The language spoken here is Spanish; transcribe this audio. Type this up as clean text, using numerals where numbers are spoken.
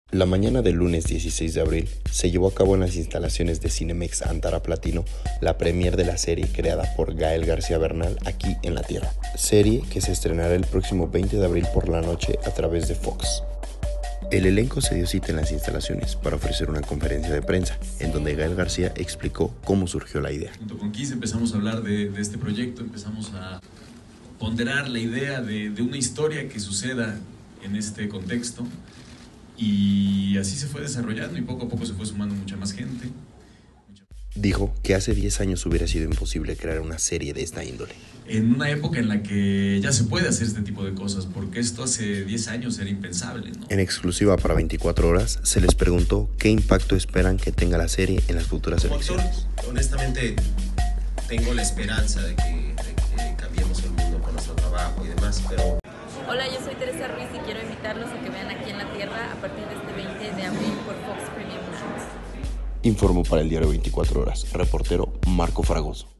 La mañana del lunes 16 de abril se llevó a cabo en las instalaciones de Cinemex Antara Platino la premier de la serie creada por Gael García Bernal aquí en la Tierra, serie que se estrenará el próximo 20 de abril por la noche a través de Fox. El elenco se dio cita en las instalaciones para ofrecer una conferencia de prensa, en donde Gael García explicó cómo surgió la idea. Junto con Kiss empezamos a hablar de este proyecto, empezamos a ponderar la idea de una historia que suceda en este contexto. Y así se fue desarrollando y poco a poco se fue sumando mucha más gente. Dijo que hace 10 años hubiera sido imposible crear una serie de esta índole. En una época en la que ya se puede hacer este tipo de cosas, porque esto hace 10 años era impensable, ¿no? En exclusiva para 24 horas se les preguntó qué impacto esperan que tenga la serie en las futuras elecciones. Honestamente, tengo la esperanza de que cambiemos el mundo con nuestro trabajo y demás, pero... Hola, yo soy Teresa Ruiz y quiero invitarlos a que vean Aquí en la Tierra a partir de este 20 de abril por Fox Premium Movies. Informó para el diario 24 horas, reportero Marco Fragoso.